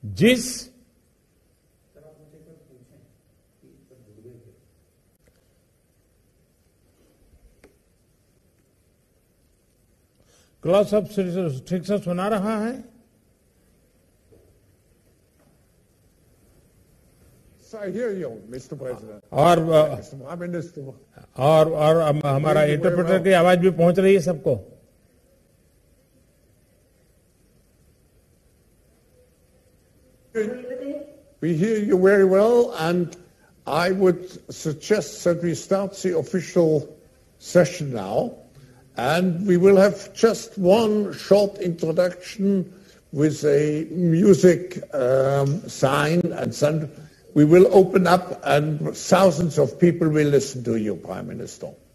जिस क्लॉज सब ठीक से सुना रहा है? I hear you, Mr. President. और हमारा इंटरप्रेटर की आवाज भी पहुंच रही है सबको? We hear you very well, and I would suggest that we start the official session now, and we will have just one short introduction with a music sign, and then we will open up and thousands of people will listen to you, Prime Minister.